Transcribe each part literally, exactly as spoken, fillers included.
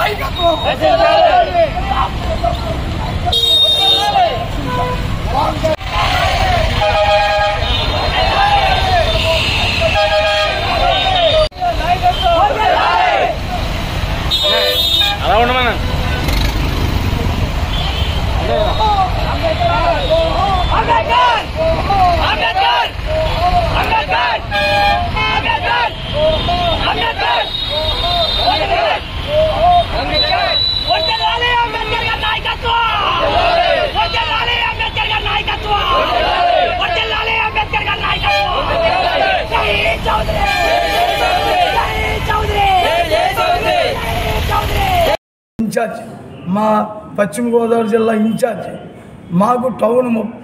అలా ఉండమన్నా ఇన్ఛార్జ్ మా పశ్చిమ గోదావరి జిల్లా ఇన్ఛార్జ్ మాకు టౌన్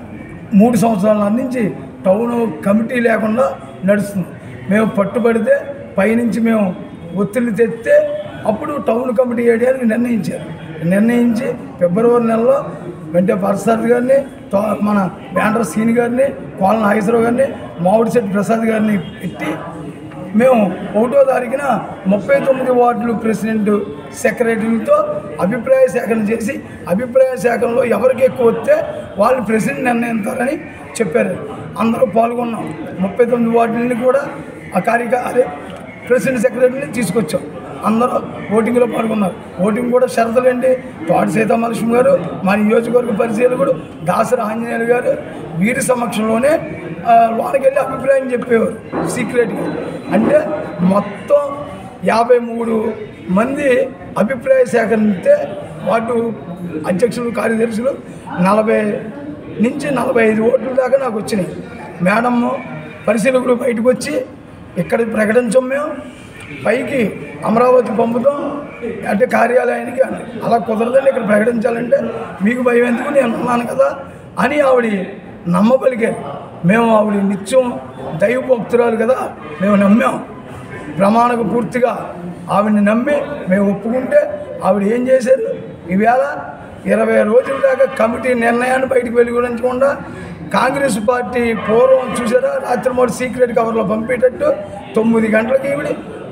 మూడు సంవత్సరాల నుంచి టౌన్ కమిటీ లేకుండా నడుస్తుంది. మేము పట్టుబడితే పైనుంచి మేము ఒత్తిడి తెస్తే అప్పుడు టౌన్ కమిటీ వేయడానికి నిర్ణయించారు. నిర్ణయించి ఫిబ్రవరి నెలలో వెంటే పరసాద్ గారిని, మన బ్యాండర్ సీని గారిని, కోల నాగేశ్వరరావు గారిని, మామిడిశెట్టి ప్రసాద్ గారిని పెట్టి మేము ఒకటో తారీఖున ముప్పై తొమ్మిది వార్డులు ప్రెసిడెంట్ సెక్రటరీలతో అభిప్రాయ సేకరణ చేసి అభిప్రాయ సేకరణలో ఎవరికి ఎక్కువ వస్తే వాళ్ళు ప్రెసిడెంట్ నిర్ణయిస్తారని చెప్పారు. అందరూ పాల్గొన్నాం. ముప్పై తొమ్మిది వార్డులని కూడా ఆ కార్యక అదే ప్రెసిడెంట్ సెక్రటరీని తీసుకొచ్చాం. అందరూ ఓటింగ్లో పాల్గొన్నారు. ఓటింగ్ కూడా షరతులు ఏంటి, తోట సీతామలక్ష్మి గారు, మా నియోజకవర్గ పరిశీలకుడు దాసరి ఆంజనేయులు గారు వీరి సమక్షంలోనే వాళ్ళకి వెళ్ళి అభిప్రాయం చెప్పేవారు సీక్రెట్గా. అంటే మొత్తం యాభై మూడు మంది అభిప్రాయ సేకరిస్తే వాటి అధ్యక్షులు, కార్యదర్శులు నలభై నుంచి నలభై ఐదు ఓట్ల దాకా నాకు వచ్చినాయి. మేడం పరిశీలకులు బయటకు వచ్చి ఇక్కడ ప్రకటించాం, మేము పైకి అమరావతి పంపుతాం అంటే కార్యాలయానికి అని. అలా కుదరదండి, ఇక్కడ ప్రకటించాలంటే మీకు భయం ఎందుకు, నేను ఉన్నాను కదా అని ఆవిడ నమ్మబలిగారు. మేము ఆవిడ నిత్యం దైవ భక్తురాలు కదా, మేము నమ్మాం. ప్రమాణకు పూర్తిగా ఆవిడని నమ్మి మేము ఒప్పుకుంటే ఆవిడ ఏం చేశారు, ఈవేళ ఇరవై రోజుల దాకా కమిటీ నిర్ణయాన్ని బయటకు వెలుగురించకుండా కాంగ్రెస్ పార్టీ పూర్వం చూసారా రాత్రి మూడు సీక్రెట్ కవర్లో పంపేటట్టు తొమ్మిది గంటలకి ఈవిడ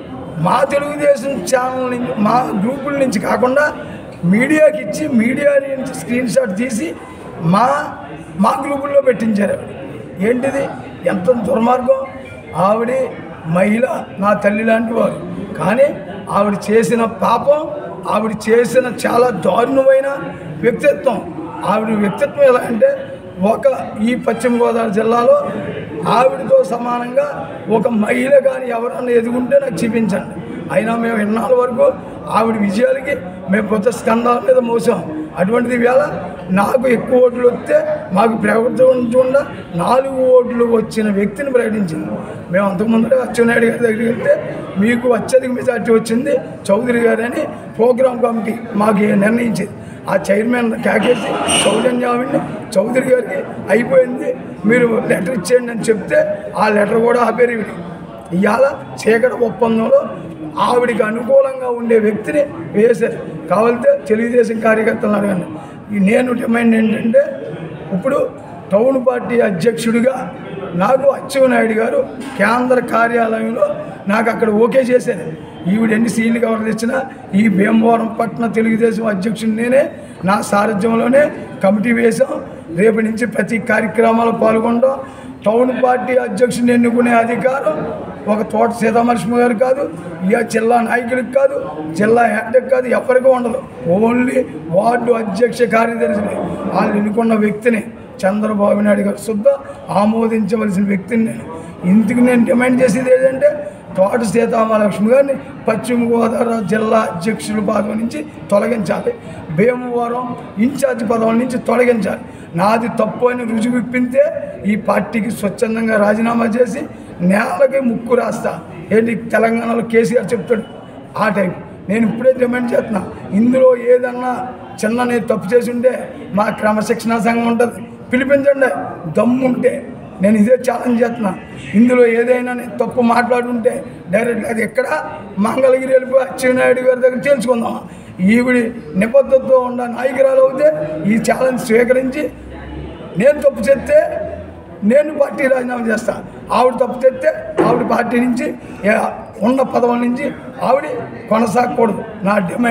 మా తెలుగుదేశం ఛానల్ నుంచి, మా గ్రూపుల నుంచి కాకుండా మీడియాకి ఇచ్చి మీడియా నుంచి స్క్రీన్ షాట్ తీసి మా మా గ్రూపుల్లో పెట్టించారు. ఏంటిది, ఎంత దుర్మార్గం. ఆవిడ మహిళ, నా తల్లి లాంటి వారు, కానీ ఆవిడ చేసిన పాపం, ఆవిడ చేసిన చాలా దారుణమైన వ్యక్తిత్వం. ఆవిడ వ్యక్తిత్వం ఎలా అంటే, ఒక ఈ పశ్చిమ గోదావరి జిల్లాలో ఆవిడతో సమానంగా ఒక మహిళ కానీ ఎవరన్నా ఎదుగుంటే నాకు చూపించండి. అయినా మేము ఇన్నాళ్ళ వరకు ఆవిడ విజయాలకి మేము కొత్త స్కంధాల మీద మోసాం. అటువంటిది వేళ నాకు ఎక్కువ ఓట్లు వస్తే మాకు ప్రకటించకుండా నాలుగు ఓట్లు వచ్చిన వ్యక్తిని ప్రకటించింది. మేము అంతకుముందు అచ్చెన్నాయుడు గారి దగ్గరికి వెళ్తే మీకు అత్యధిక మెజార్టీ వచ్చింది చౌదరి గారు అని ప్రోగ్రామ్ కమిటీ మాకు నిర్ణయించింది. ఆ చైర్మన్ కేకేసి సౌజన్యావిని చౌదరి గారికి అయిపోయింది, మీరు లెటర్ ఇచ్చేయండి అని చెప్తే ఆ లెటర్ కూడా ఆపేరు. ఇవాళ చీకటి ఒప్పందంలో ఆవిడికి అనుకూలంగా ఉండే వ్యక్తిని వేశారు. కావాలంటే తెలుగుదేశం కార్యకర్తలను అడగండి. నేను డిమాండ్ ఏంటంటే, ఇప్పుడు టౌన్ పార్టీ అధ్యక్షుడిగా నాకు అచ్చెన్నాయుడు గారు కేంద్ర కార్యాలయంలో నాకు అక్కడ ఓకే చేశారు. ఈవిడ ఎన్ని సీట్లు కవర్ తెచ్చినా ఈ భీమవరం పట్టణ తెలుగుదేశం అధ్యక్షుడు నేనే, నా సారథ్యంలోనే కమిటీ వేశాం. రేపటి నుంచి ప్రతి కార్యక్రమాల్లో పాల్గొంటాం. టౌన్ పార్టీ అధ్యక్షుడిని ఎన్నుకునే అధికారం ఒక తోట సీతామలక్ష్మి గారు కాదు, ఇక జిల్లా నాయకులకు కాదు, జిల్లా హెడ్కి కాదు, ఎవరికీ ఉండదు. ఓన్లీ వార్డు అధ్యక్ష కార్యదర్శిని వాళ్ళు ఎన్నుకున్న వ్యక్తిని చంద్రబాబు నాయుడు గారు శుద్ధ ఆమోదించవలసిన వ్యక్తిని నేను. ఇందుకు నేను డిమాండ్ చేసేది ఏంటంటే, తోట సీతామలక్ష్మి గారిని పశ్చిమ గోదావరి జిల్లా అధ్యక్షుల పదవి నుంచి తొలగించాలి, భీమవరం ఇన్ఛార్జ్ పదవుల నుంచి తొలగించాలి. నాది తప్పు అని రుజువిప్పితే ఈ పార్టీకి స్వచ్ఛందంగా రాజీనామా చేసి నేలకి ముక్కు రాస్తా. ఏంటి తెలంగాణలో కేసీఆర్ చెప్తాడు ఆ టైం. నేను ఇప్పుడే డిమాండ్ చేస్తున్నా, ఇందులో ఏదన్నా చిన్న నేను తప్పు చేసి ఉంటే మా క్రమశిక్షణా సంఘం ఉంటుంది, పిలిపించండి. దమ్ముంటే నేను ఇదే ఛాలెంజ్ చేస్తున్నా. ఇందులో ఏదైనా నేను తప్పు మాట్లాడుంటే డైరెక్ట్ అది ఎక్కడ మంగళగిరి వెళ్ళిపోయి అచ్చెన్నాయుడు గారి దగ్గర తెలుసుకుందాం. ఈవిడి నిబద్ధతతో ఉన్న నాయకురాలు అవుతే ఈ ఛాలెంజ్ స్వీకరించి నేను తప్పు చేస్తే నేను పార్టీ రాజీనామా చేస్తాను. ఆవిడ తప్పు తెస్తే ఆవిడ పార్టీ నుంచి ఉన్న పదవుల నుంచి ఆవిడ కొనసాగకూడదు. నా డిమాండ్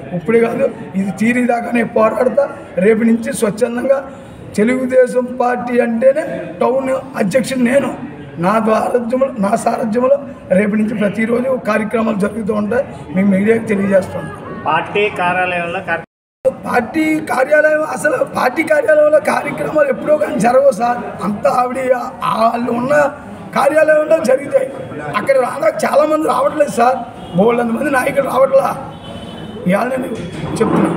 ఇప్పుడు కాదు, ఇది తీరిదాకానే పోరాడతా. రేపు నుంచి స్వచ్ఛందంగా తెలుగుదేశం పార్టీ అంటేనే టౌన్ అధ్యక్షుడు నేను. నా సారథ్యంలో నా సారథ్యంలో రేపు నుంచి ప్రతిరోజు కార్యక్రమాలు జరుగుతూ ఉంటాయి. మేము మీడియాకి తెలియజేస్తాం. పార్టీ కార్యాలయంలో పార్టీ కార్యాలయం అసలు పార్టీ కార్యాలయంలో కార్యక్రమాలు ఎప్పుడో కానీ జరగవు సార్. అంతా ఆవిడ వాళ్ళు ఉన్న కార్యాలయంలో జరుగుతాయి. అక్కడ రాగా చాలామంది రావట్లేదు సార్. బోల్డ్ మంది నాయకులు రావట్లా. ఇవాళ నేను చెప్తున్నా,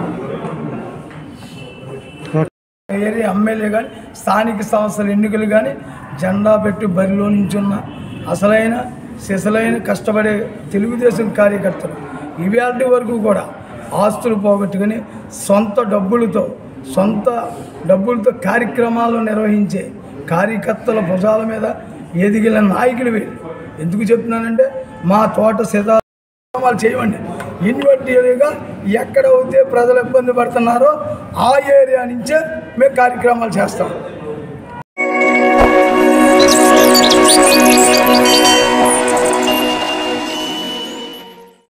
ఏరియా ఎమ్మెల్యే కానీ స్థానిక సంస్థల ఎన్నికలు కానీ జెండా పెట్టి బరిలో నించున్న అసలైన సిసలైన కష్టపడే తెలుగుదేశం కార్యకర్తలు ఇవాళ వరకు కూడా ఆస్తులు పోగొట్టుకుని సొంత డబ్బులతో సొంత డబ్బులతో కార్యక్రమాలు నిర్వహించే కార్యకర్తల భుజాల మీద ఎదిగిన నాయకులు వీళ్ళు. ఎందుకు చెప్తున్నానంటే మా తోట సిద్ధ కార్యక్రమాలు చేయమండి. ఇన్వెంటరీగా ఎక్కడ అయితే ప్రజలు ఇబ్బంది పడుతున్నారో ఆ ఏరియా నుంచే మేము కార్యక్రమాలు చేస్తాం.